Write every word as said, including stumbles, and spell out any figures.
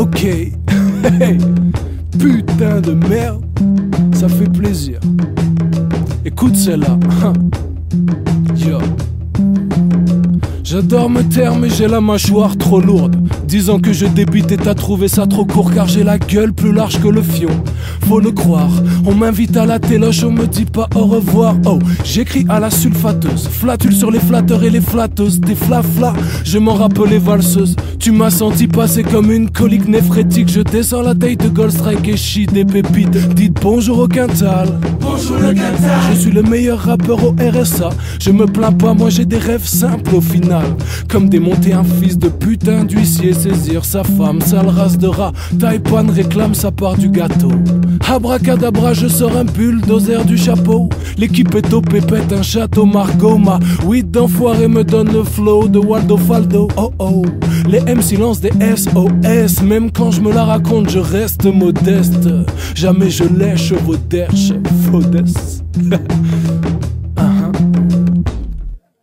Ok, putain de merde, ça fait plaisir. Écoute celle-là. Yo. J'adore me taire mais j'ai la mâchoire trop lourde. Disant que je débite et t'as trouvé ça trop court, car j'ai la gueule plus large que le fion. Faut le croire, on m'invite à la téloche, on me dit pas au revoir. Oh, j'écris à la sulfateuse, flatule sur les flatteurs et les flatteuses. Des flafla, je m'en rappelais valseuse. Tu m'as senti passer comme une colique néphrétique. Je descends la taille de Goldstrike et chie des pépites. Dites bonjour au Quintal. Bonjour le Quintal. Je suis le meilleur rappeur au R S A. Je me plains pas, moi j'ai des rêves simples au final. Comme démonter un fils de putain d'huissier, saisir sa femme, sale race de rat. Taipan réclame sa part du gâteau. Abracadabra, je sors un bulldozer du chapeau. L'équipe est au pépette, un château Margot. Ma weed d'enfoiré me donne le flow de Waldo Faldo. Oh oh, les M C lancent des S O S. Même quand je me la raconte, je reste modeste. Jamais je lèche vos derches, faudesse.